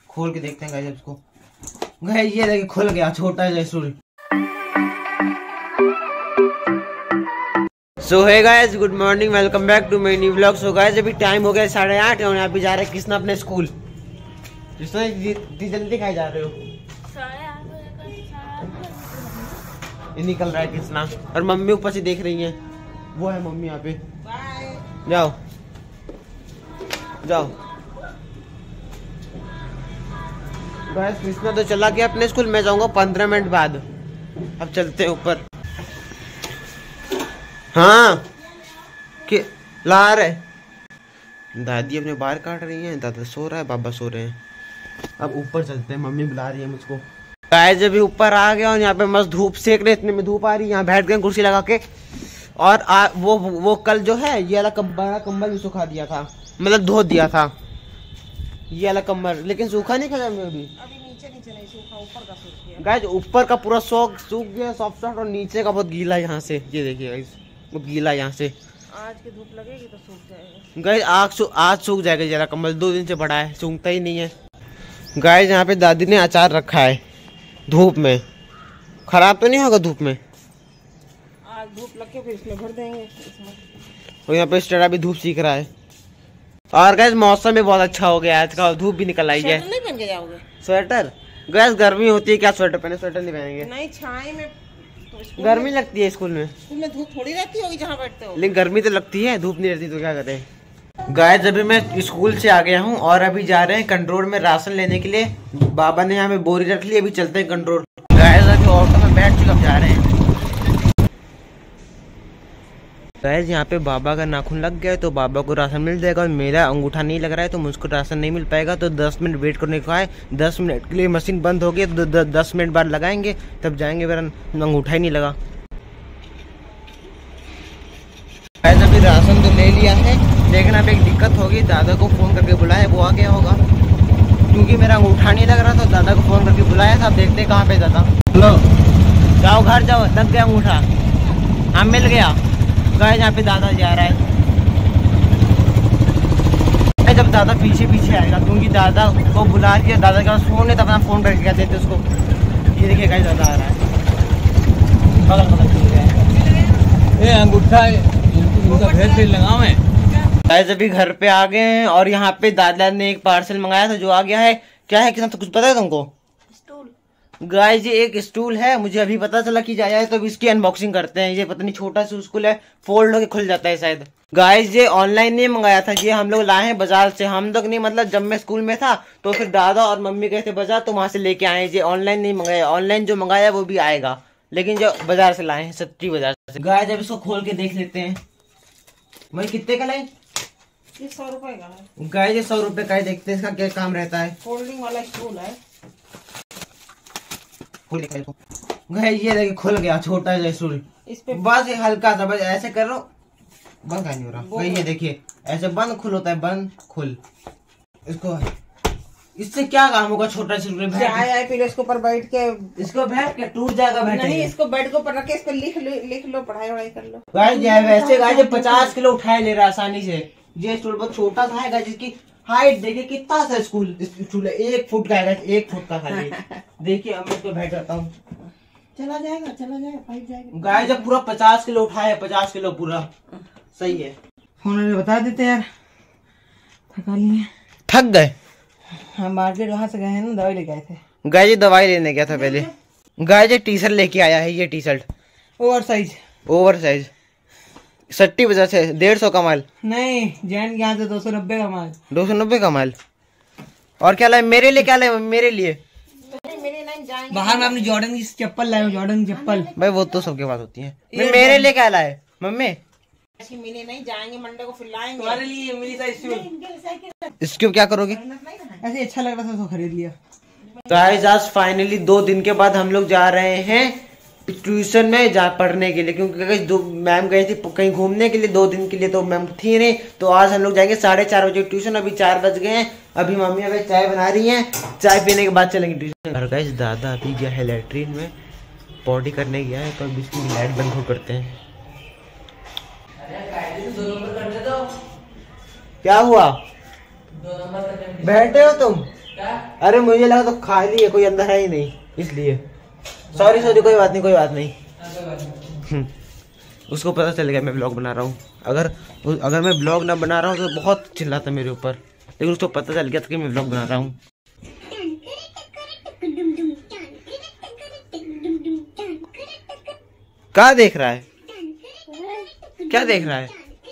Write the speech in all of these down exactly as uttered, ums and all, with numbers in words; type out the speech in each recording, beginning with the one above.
खोल के देखते हैं गाइस इसको। गाइस ये देखिए खुल गया, छोटा है stool. So hey guys, good morning, welcome back to my new vlog. So guys अभी टाइम हो गया साढ़े आठ और यहाँ पे जा रहे हैं कृष्णा अपने स्कूल। कृष्णा इतनी जल्दी खाए जा रहे हो? ये निकल रहा है कृष्णा और मम्मी ऊपर से देख रही है। वो है मम्मी यहाँ पे। जाओ जाओ। गाइस कृष्णा तो चला गया अपने स्कूल, मैं जाऊंगा पंद्रह मिनट बाद। अब चलते हैं ऊपर। हाँ कि ला रहे दादी अपने बाल काट रही हैं, दादा सो रहा है, बाबा सो रहे हैं। अब ऊपर चलते हैं, मम्मी बुला रही है मुझको। गाइस अभी ऊपर आ गया और यहाँ पे मस्त धूप सेक रहे, इतने में धूप आ रही है। यहाँ बैठ गए कुर्सी लगा के। और आ, वो वो कल जो है ये वाला बड़ा कंबल भी सुखा दिया था, मतलब धो दिया था ये वाला कंबल, लेकिन सूखा नहीं खा में अभी। अभी नीचे नीचे नहीं सूखा, ऊपर का सूख गया। गाइस ऊपर का पूरा सोख सूख गया सॉफ्ट सॉफ्ट, और नीचे का बहुत गीला है। यहाँ से ये देखिए गाइस, वो गीला यहाँ से। आज की धूप लगेगी तो सूख जाएगा। गाइस आज आज सूख जाएगा जरा कंबल, दो दिन से बड़ा है, सूखता ही नहीं है। गाइस यहाँ पे दादी ने अचार रखा है धूप में, खराब तो नहीं होगा धूप में? आज धूप लग के फिर इसमें भर देंगे। और यहाँ पे स्टेरा भी धूप सीख रहा है। और गाइस मौसम भी बहुत अच्छा हो गया आज का, धूप भी निकल आई है। स्वेटर नहीं पहन के जाओगे? स्वेटर? गाइस गर्मी होती है, क्या स्वेटर पहने? स्वेटर नहीं पहनेंगे। नहीं छाई में तो गर्मी लगती है स्कूल में। स्कूल में धूप थोड़ी रहती होगी जहाँ बैठते हो। लेकिन गर्मी तो लगती है, धूप नहीं रहती तो क्या करें। गाइस अभी मैं स्कूल से आ गया हूँ और अभी जा रहे हैं कंट्रोल में राशन लेने के लिए। बाबा ने यहाँ पे बोरी रख ली, अभी चलते हैं कंट्रोल। गाइस अभी ऑटो में बैठ के अब जा रहे हैं। गाइस यहाँ पे बाबा का नाखून लग गया है तो बाबा को राशन मिल जाएगा, और मेरा अंगूठा नहीं लग रहा है तो मुझको राशन नहीं मिल पाएगा। तो दस मिनट वेट करने को है, दस मिनट के लिए मशीन बंद हो गई तो द, दस मिनट बाद लगाएंगे, तब जाएंगे। मेरा अंगूठा ही नहीं लगा। गाइस अभी राशन तो ले लिया है, लेकिन अब एक दिक्कत होगी, दादा को फ़ोन करके बुलाया, वो आ गया होगा। क्योंकि मेरा अंगूठा नहीं लग रहा था, दादा को फ़ोन करके बुलाया था। अब देखते कहाँ पे दादा। हेलो, जाओ घर जाओ, लग गया अंगूठा। हाँ मिल गया। गाइस यहाँ पे दादा जा रहा है। जब दादा पीछे पीछे आएगा, क्योंकि दादा को बुला के दादा के पास फोन है, तब अपना फोन करके कहते थे उसको। ये देखिए गाइस दादा आ रहा है, बगल बगल चल गया। ये अंगूठा इनका भेज भेज लगाओ। गाइस अभी घर पे आ गए हैं और यहाँ पे दादा ने एक पार्सल मंगाया था जो आ गया है। क्या है, कितना तो कुछ पता है तुमको? गाइस ये एक स्टूल है, मुझे अभी पता चला कि जाया है, तो इसकी अनबॉक्सिंग करते हैं। ये पता नहीं छोटा सा स्कूल है, फोल्ड होके खुल जाता है शायद। गाइस ये ऑनलाइन नहीं मंगाया था, ये हम लोग लाए हैं बाजार से। हम लोग नहीं, मतलब जब मैं स्कूल में था तो फिर दादा और मम्मी गए थे बाजार, तो वहां से लेके आए। ये ऑनलाइन नहीं मंगाया, ऑनलाइन जो मंगाया वो भी आएगा, लेकिन जो बाजार से लाए हैं, सच्ची बाजार से। गाइस जब इसको खोल के देख लेते हैं। भाई कितने का लाए? ये सौ रुपए का है। गाइस ये सौ रुपए का है, देखते हैं इसका क्या काम रहता है। फोल्डिंग वाला स्टूल है। गाइस ये देखिए खुल गया, छोटा है स्टूल। इस पे बस ये हल्का सा, बस ऐसे कर लो, बंद नहीं हो रहा। ये देखिए ऐसे बंद खुल होता है, बंद खुल। इसको इससे क्या काम होगा? छोटा स्टूल चाय आए फिर इसके ऊपर बैठ के, इसको बैठ के टूट जाएगा। बैठ नहीं, इसको बेड के ऊपर रख के इस पे लिख लो, लिख लो, पढ़ाई वढ़ाई कर लो। गाइस वैसे गाइस पचास किलो उठाए ले रहा है आसानी से। ये स्टूल बहुत छोटा सा है, जिसकी हाइट देखिए कितना सा स्कूल स्टूल है, एक फुट का है, एक फुट का खाली। देखिए अब मैं इसको बैठ जाता हूँ, चला जाएगा चला जाएगा बैठ जाएगा। गाइस जब पूरा पचास किलो उठाया, पचास किलो पूरा सही है। फोन में बता देते यार, थका लिए, थक गए। हाँ मार्केट वहाँ से गए हैं ना, दवाई लेके आए थे। गाइस दवाई लेने गया था पहले। गाइस टी शर्ट लेके आया है, ये T shirt over size, over size सट्टी वजह से डेढ़ सौ का माल। नहीं जैन के यहाँ से दो सौ नब्बे का माल। दो सौ नब्बे का माल। और क्या लाए मेरे लिए? क्या लाए मेरे लिए? मेरे नहीं जाएंगे बाहर में अपनी जॉर्डन की चप्पल लाए, जॉर्डन की चप्पल। भाई वो तो सबके पास होती है। मेरे लिए क्या लाए मम्मी? ऐसी मिले नहीं, जाएंगे मंडे को फिर लाएंगे। तुम्हारे लिए मिली था स्टूल। इसको क्या करोगे? ऐसे अच्छा लग रहा था तो खरीद लिया। गाइस आज फाइनली दो दिन के बाद हम लोग जा रहे हैं ट्यूशन में जा पढ़ने के लिए, क्योंकि दो मैम गई थी कहीं घूमने के लिए दो दिन के लिए, तो मैम थी नहीं। तो आज हम लोग जाएंगे साढ़े चार बजे ट्यूशन। अभी चार बज गए हैं, अभी मम्मी अभी चाय बना रही हैं, चाय पीने के बाद चलेंगे ट्यूशन। और गाइस दादा अभी गया है लैट्रिन में, पॉटी करने गया है, तो अभी इसकी लाइट बंद हो करते हैं। क्या हुआ? बैठे हो तुम? अरे मुझे लगा तो खाली है, कोई अंदर है ही नहीं इसलिए। सॉरी सॉरी, कोई बात नहीं कोई बात नहीं। उसको पता चल गया मैं ब्लॉग बना रहा हूँ। अगर अगर मैं ब्लॉग ना बना रहा हूँ तो बहुत चिल्लाता मेरे ऊपर, लेकिन उसको पता चल गया था कि मैं ब्लॉग बना रहा हूँ। क्या देख रहा है, क्या देख रहा है?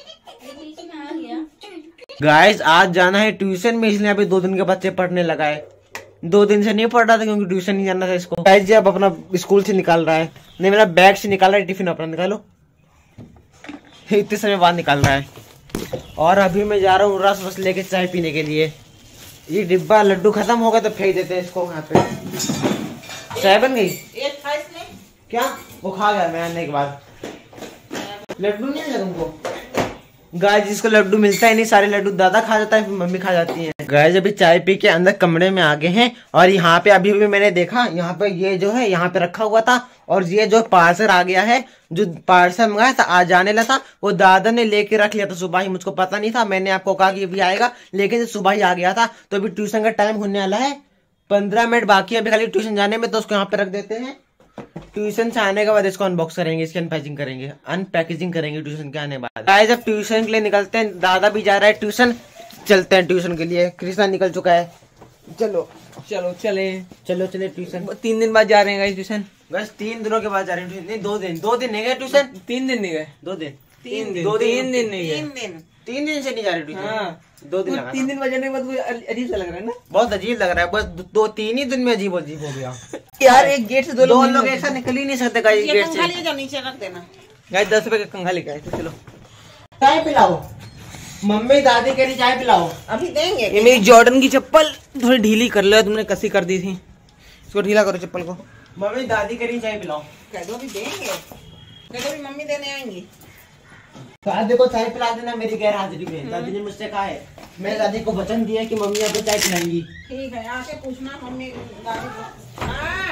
गाइस आज जाना है ट्यूशन में, इसलिए अभी दो दिन के बच्चे पढ़ने लगा है। दो दिन से नहीं पढ़ रहा था क्योंकि ट्यूशन नहीं जाना था इसको। गाइस जी अब अपना स्कूल से निकाल रहा है, नहीं मेरा बैग से निकाल रहा है। टिफिन अपना निकालो, इतने समय बाद निकाल रहा है। और अभी मैं जा रहा हूँ रस वस लेके चाय पीने के लिए। ये डिब्बा लड्डू खत्म हो गया तो फेंक देते हैं इसको। यहाँ पे चाय बन गई, क्या वो खा गया मैं आने के बाद। लड्डू नहीं मिला तुमको? गाय जिसको लड्डू मिलता है नहीं, सारे लड्डू दादा खा जाता है, फिर मम्मी खा जाती है। गाय अभी चाय पी के अंदर कमरे में आ गए हैं और यहाँ पे अभी भी मैंने देखा, यहाँ पे ये जो है यहाँ पे रखा हुआ था और ये जो पार्सल आ गया है, जो पार्सल मंगाया था आज आने लगा था, वो दादा ने लेके रख लिया था सुबह ही। मुझको पता नहीं था, मैंने आपको कहा कि अभी आएगा, लेकिन सुबह ही आ गया था। तो अभी ट्यूशन का टाइम होने वाला है, पंद्रह मिनट बाकी है अभी खाली ट्यूशन जाने में, तो उसको यहाँ पे रख देते हैं। ट्यूशन से आने के बाद इसको अनबॉक्स करेंगे, इसकी अनपैकिंग करेंगे, अनपैकेजिंग करेंगे ट्यूशन के आने के बाद। गाइस अब ट्यूशन के लिए निकलते हैं, दादा भी जा रहा है ट्यूशन, चलते हैं ट्यूशन के लिए। कृष्णा निकल चुका है, चलो चलो चले चलो चले ट्यूशन। तीन दिन बाद जा रहे हैं गाइस ट्यूशन। बस तीन दिनों के बाद जा रहे हैं ट्यूशन, नहीं दो दिन, दो दिन नहीं गए ट्यूशन। तीन दिन नहीं गए, दो दिन तीन दिन दो तीन दिन नहीं गए, तीन दिन तीन दिन से नहीं जा रहे ट्यूशन। हाँ दो दिन लगा, तीन दिन बाद जाने के बाद वो अजीब सा लग रहा है ना, बहुत अजीब लग रहा है। बस दो तीन ही दिन में अजीब अजीब हो गया यार। एक गेट से दो दो लोग लोग ऐसा निकल ही नहीं सकते गाइस गेट से। नीचे रख देना गाइस दस रुपए का कंघा लेके आए थे। चलो चाय पिलाओ, मम्मी दादी कह रही चाय पिलाओ, अभी देंगे। ये मेरी जॉर्डन की चप्पल थोड़ी ढीली कर लो, तुमने कसी कर दी थी, इसको ढीला करो चप्पल को। मम्मी दादी कह रही चाय पिलाओ। कह दो अभी देंगे, कह दो अभी मम्मी देने आएंगी। दादी को चाय पिला देना मेरी गैर हाजिरी में। दादी ने मुझसे कहा है, मैंने दादी को वचन दिया कि मम्मी आपको चाय पिलाएंगी। ठीक है, आके पूछना मम्मी दादी को। हाँ।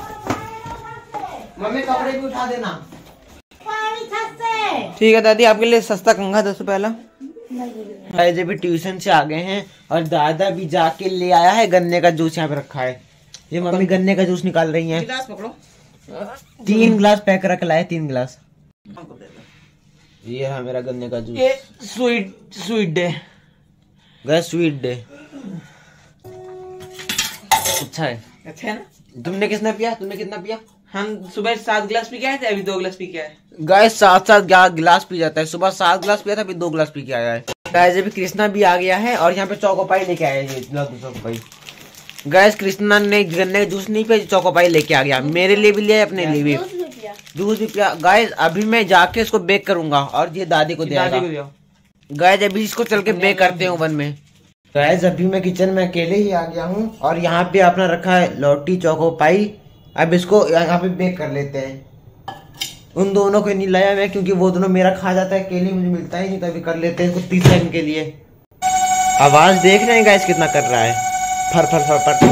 मम्मी कपड़े भी उठा देना। ठीक है दादी, आपके लिए सस्ता कंघा दस रुपए वाला। गाइस अभी ट्यूशन से आ गए हैं और दादा भी जाके ले आया है गन्ने का जूस, यहाँ पे रखा है। ये मम्मी गन्ने का जूस निकाल रही है। गिलास पकड़ो, तीन गिलास पैक रख लाए, तीन गिलास। ये है मेरा गन्ने का जूस। ये sweet sweet day, guys sweet day अच्छा है। अच्छा है ना। तुमने कितना पिया, तुमने कितना पिया? हम सुबह सात गिलास पी के आए थे, अभी दो गिलास पी के आए। गाइस सात सात गिलास पी जाता है, सुबह सात गिलास पिया था, अभी दो गिलास पी के आया है। गाइस अभी कृष्णा भी आ गया है और यहाँ पे चौकोपाई लेके आया है। चौकोपाई गाइस कृष्णा ने गन्ने का जूस नहीं पिया, चौकोपाई लेके आ गया, मेरे लिए भी लिया, अपने लिए भी जूस भी पिया। गाइस अभी मैं जाके इसको बेक करूंगा और ये दादी को देगा। गाइस अभी इसको चल के बेक करते हैं ओवन में। गाइस अभी मैं किचन में अकेले ही आ गया हूँ और यहाँ पे अपना रखा है लौटी चौकोपाई। अब इसको यहाँ पे बेक कर लेते हैं। उन दोनों को नहीं लाया मैं क्योंकि वो दोनों मेरा खा जाता है, अकेले मुझे मिलता ही नहीं, तो अभी कर लेते हैं इसको तीस सेकंड के लिए। आवाज देख रहे हैं गाइस कितना कर रहा है, फर फर फर फर।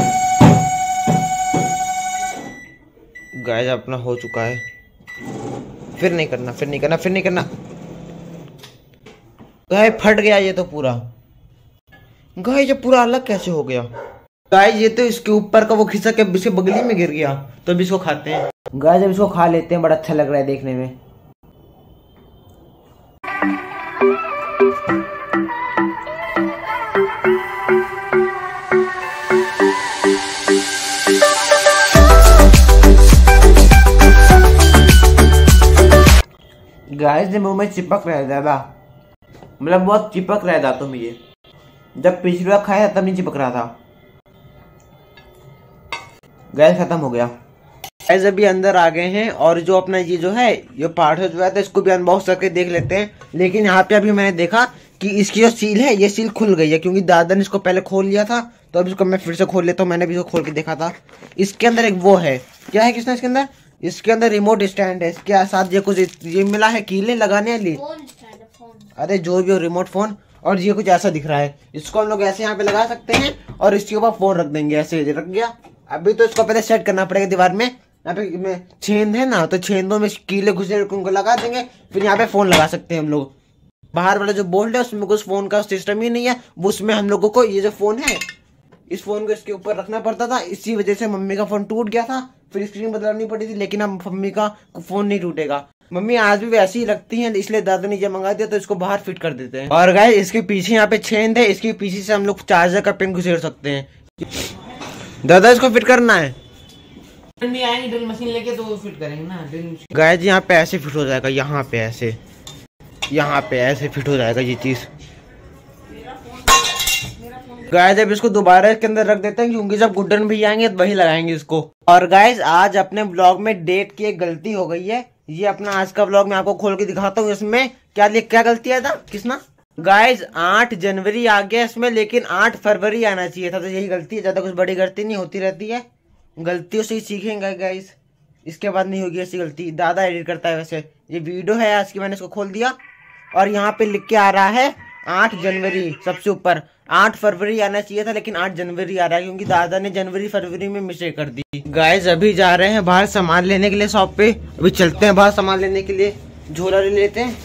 गाइस अपना हो चुका है, फिर नहीं करना, फिर नहीं करना, फिर नहीं करना। गाइस फट गया ये तो पूरा। गाइस ये पूरा अलग कैसे हो गया? गाइस ये तो इसके ऊपर का वो खिसक के इसके बगली में गिर गया, तो अभी इसको खाते हैं। गाइस अब इसको खा लेते हैं, बड़ा अच्छा लग रहा है देखने में। गाइस ने मुंह में चिपक रहा है ज्यादा, मतलब बहुत चिपक रहा है दांतों में ये। जब पिछली बार खाया तब नहीं चिपक रहा था। गैस खत्म हो गया। गैस अभी अंदर आ गए हैं और जो अपना ये जो है ये पार्सल जो है तो इसको भी अनबॉक्स करके देख लेते हैं। लेकिन यहाँ पे अभी मैंने देखा कि इसकी जो सील है ये सील खुल गई है क्योंकि दादा ने इसको पहले खोल लिया था, तो अभी इसको मैं फिर से खोल लेता हूँ। मैंने भी इसको खोल के देखा था। इसके अंदर एक वो है, क्या है किसने इसके अंदर? इसके अंदर रिमोट स्टैंड है, इसके साथ ये कुछ ये मिला है कीले लगाने वाली, अरे जो भी हो रिमोट फोन। और ये कुछ ऐसा दिख रहा है, इसको हम लोग ऐसे यहाँ पे लगा सकते हैं और इसके ऊपर फोन रख देंगे, ऐसे रख गया। अभी तो इसको पहले सेट करना पड़ेगा दीवार में, यहाँ पे छेद है ना, तो छेदों में कीले घुसे उनको लगा देंगे, फिर यहाँ पे फोन लगा सकते हैं हम लोग। बाहर वाला जो बोल्ट है उसमें कुछ फोन का सिस्टम ही नहीं है, वो उसमें हम लोगों को ये जो फोन है इस फोन को इसके ऊपर रखना पड़ता था, इसी वजह से मम्मी का फोन टूट गया था, फिर स्क्रीन बदलनी पड़ी थी। लेकिन अब मम्मी का फोन नहीं टूटेगा। मम्मी आज भी वैसी ही रखती हैं, इसलिए दादा ने जब मंगा दिया तो इसको बाहर फिट कर देते हैं। और गाइस इसके पीछे यहाँ पे छेद है, इसके पीछे से हम लोग चार्जर का पिन घुसेड़ सकते हैं। दादा इसको फिट करना है, नहीं आएंगे ड्रिल मशीन लेके तो फिट करेंगे ना ड्रिल। गाइस यहाँ पे ऐसे फिट हो जाएगा, यहाँ पे ऐसे, यहाँ पे ऐसे फिट हो जाएगा ये चीज। गाइस अब इसको दोबारा इसके अंदर रख देते हैं, क्योंकि जब गुड्डन भी आएंगे तो वही लगाएंगे इसको। और गाइस आज अपने ब्लॉग में डेट की एक गलती हो गई है। ये अपना आज का ब्लॉग मैं आपको खोल के दिखाता हूँ। इसमें क्या क्या गलती आया था किसना? गाइस आठ जनवरी आ गया इसमें, लेकिन आठ फरवरी आना चाहिए था, तो यही गलती है। ज्यादा कुछ बड़ी गलती नहीं, होती रहती है, गलतियों से ही सीखेंगे गाइस, इसके बाद नहीं होगी ऐसी गलती। दादा एडिट करता है वैसे। ये वीडियो है आज की, मैंने इसको खोल दिया और यहाँ पे लिख के आ रहा है आठ जनवरी सबसे ऊपर। आठ फरवरी आना चाहिए था, लेकिन आठ जनवरी आ रहा है, क्योंकि दादा ने जनवरी फरवरी में मिस्टेक कर दी। गाइस अभी जा रहे हैं बाहर सामान लेने के लिए शॉप पे। अभी चलते हैं बाहर सामान लेने के लिए, झोला ले लेते हैं।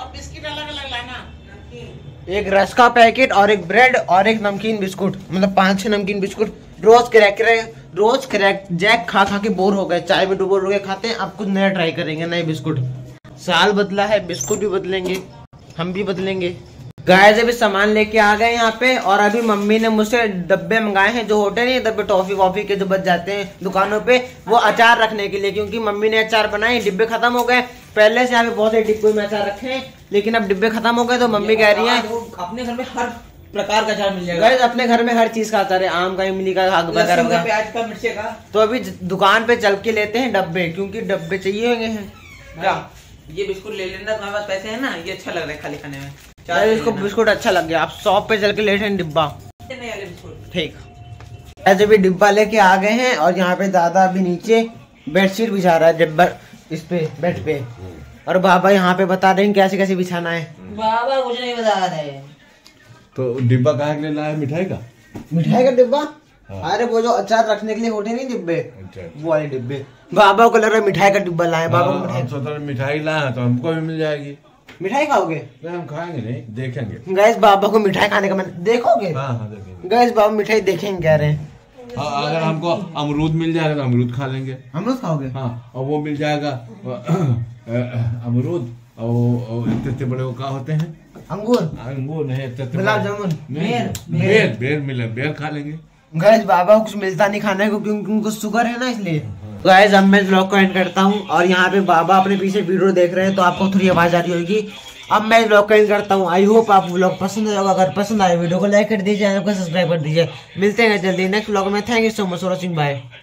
एक रस का पैकेट और एक ब्रेड और एक नमकीन बिस्कुट, मतलब पांच छह नमकीन बिस्कुट। रोज क्रैक रोज क्रैक जैक खा खा के बोर हो गए, चाय में डुबो डुबो के खाते हैं। अब कुछ नया ट्राई करेंगे, नए बिस्कुट। साल बदला है, बिस्कुट भी बदलेंगे, हम भी बदलेंगे। गाइस अभी सामान लेके आ गए यहाँ पे, और अभी मम्मी ने मुझसे डब्बे मंगाए हैं, जो होते नहीं डब्बे टॉफी वॉफी के जो बच जाते हैं दुकानों पे, वो अचार रखने के लिए। क्योंकि मम्मी ने अचार बनाए, डिब्बे खत्म हो गए। पहले से यहाँ पे बहुत से डिब्बे में अचार रखे हैं, लेकिन अब डिब्बे खत्म हो गए, तो मम्मी कह रही है अपने घर में हर प्रकार का अचार मिल जाएगा। गाइस अपने घर में हर चीज का अचार है, आम का, इमली का, वगैरह, प्याज का, मिर्ची का। तो अभी दुकान पे चल के लेते हैं डब्बे, क्योंकि डब्बे चाहिए होंगे हैं। क्या ये बिस्कुट ले लेना, तुम्हारे पास पैसे है ना, ये अच्छा लग रहा है खाली खाने में। इसको बिस्कुट अच्छा लग गया, आप शॉप पे चल के लेते हैं डिब्बा। ठीक, ऐसे भी डिब्बा लेके आ गए हैं, और यहाँ पे दादा अभी नीचे बेडशीट बिछा रहा है डिब्बा इस पे बेड पे, और बाबा यहाँ पे बता रहे हैं कैसे कैसे बिछाना है। बाबा कुछ नहीं बता रहे। तो डिब्बा कहाँ के लिए लाया? मिठाई का? मिठाई का डिब्बा? हाँ। अरे वो जो अचार रखने के लिए होते नहीं डिब्बे, अच्छा। वो वाले डिब्बे। बाबा को लग रहा है मिठाई का डिब्बा लाए। बाबा को मिठाई, हम सोच रहे मिठाई लाया तो हमको भी मिल जाएगी। मिठाई खाओगे? हम खाएंगे नहीं, देखेंगे। गैस बाबा को मिठाई खाने का मन, देखोगे? हाँ हाँ देखेंगे। गैस बाबा मिठाई देखेंगे कह रहे हैं। हाँ, अगर हमको अमरूद मिल जाएगा तो अमरूद खा लेंगे। अमरूद खाओगे? हाँ, और वो मिल जाएगा अमरूद, और इतने इतने बड़े वो क्या होते हैं? अंगूर? अंगूर नहीं, गुलाब जामुन, बेर बेर बेर मिले, बेर खा लेंगे। गैस बाबा को कुछ मिलता नहीं खाने को, क्योंकि उनको शुगर है ना, इसलिए। गाइस अब मैं ब्लॉग को एंड करता हूँ, और यहाँ पे बाबा अपने पीछे वीडियो देख रहे हैं, तो आपको थोड़ी आवाज आ रही होगी। अब मैं ब्लॉग को एंड करता हूँ। आई होप आपको ब्लॉग पसंद आएगा। अगर पसंद आए वीडियो को लाइक कर दीजिए, चैनल को सब्सक्राइब कर दीजिए। मिलते हैं जल्दी नेक्स्ट ब्लॉग में। Thank you so much for watching, bye.